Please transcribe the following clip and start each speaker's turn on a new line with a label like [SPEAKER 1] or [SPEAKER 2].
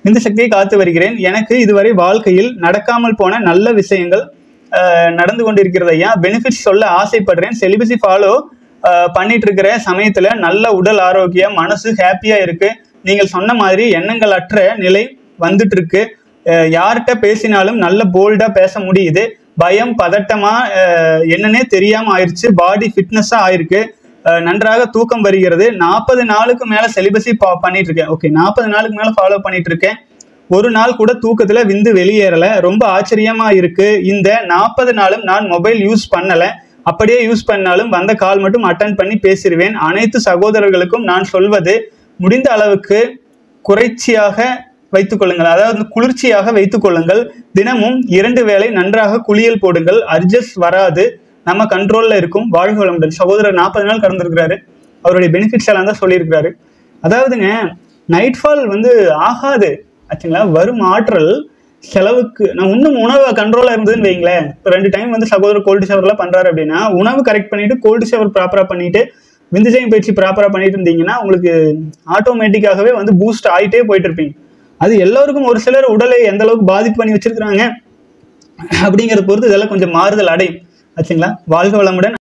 [SPEAKER 1] இந்த சக்தியை காத்து வருகிறேன். எனக்கு இதுவரை வாழ்க்கையில் நடக்காமல் போன நல்ல விஷயங்கள் நடந்து கொண்டிருக்கிறது ஐயா. பெனிஃபிட்ஸ் சொல்ல ஆசைப்படுறேன். செலிபஸி ஃபாலோ பண்ணிட்டு இருக்கிற சமயத்துல நல்ல உடல் ஆரோக்கியம், மனசு ஹாப்பியா இருக்கு. நீங்கள் சொன்ன மாதிரி எண்ணங்கள் அற்ற நிலை வந்துட்டு இருக்கு. யார்கிட்ட பேசினாலும் நல்ல போல்டா பேச முடியுது. பயம் பதட்டமா என்னன்னே தெரியாம ஆயிடுச்சு. பாடி ஃபிட்னஸா ஆயிருக்கு. நன்றாக தூக்கம் வருகிறது. 40 நாளுக்கு மேல செலிபஸி பண்ணிட்டு இருக்கேன். ஓகே, 40 நாளுக்கு மேல ஃபாலோ பண்ணிட்டு இருக்கேன். ஒரு நாள் கூட தூக்கத்துல விந்து வெளியேறல. ரொம்ப ஆச்சரியமா இருக்கு. இந்த 40 நாளும் நான் மொபைல் யூஸ் பண்ணல. அப்படியே யூஸ் பண்ணாலும் வந்த கால் மட்டும் அட்டன் பண்ணி பேசிடுவேன். அனைத்து சகோதரர்களுக்கும் நான் சொல்வது, முடிந்த அளவுக்கு குறைச்சியாக வைத்துக் கொள்ளுங்கள், அதாவது குளிர்ச்சியாக வைத்துக் கொள்ளுங்கள். தினமும் 2 வேளை நன்றாக குளியல் போடுங்கள். அட்ஜஸ்ட் வராது, நம்ம கண்ட்ரோல்ல இருக்கும். வாழ்க வளமுடன். சகோதரர் 40 நாள் கடந்திருக்கிறாரு. அவருடைய பெனிஃபிட்ஸ் எல்லாம் தான் சொல்லியிருக்கிறாரு. அதாவதுங்க, நைட்ஃபால் ஆகாது ஆச்சுங்களா. வரும் ஆற்றல் செலவுக்கு நான் இன்னும் உணவு கண்ட்ரோலா இருந்ததுன்னு வைங்களேன். இப்போ 2 டைம் சகோதரர் கோல்டு ஷவர்லாம் பண்றாரு அப்படின்னா, உணவு கரெக்ட் பண்ணிட்டு கோல்டு ஷவர் ப்ராப்பரா பண்ணிட்டு விந்துஜயம் பயிற்சி ப்ராப்பரா பண்ணிட்டு இருந்தீங்கன்னா உங்களுக்கு ஆட்டோமேட்டிக்காகவே பூஸ்ட் ஆகிட்டே போயிட்டு இருப்பீங்க. அது எல்லோருக்கும் ஒரு சிலர் உடலை எந்த அளவுக்கு பாதிப்பு பண்ணி வச்சிருக்கிறாங்க அப்படிங்கிறத பொறுத்து இதெல்லாம் கொஞ்சம் மாறுதல் அடையும் ஆச்சுங்களா. வாழ்க வளமுடன்.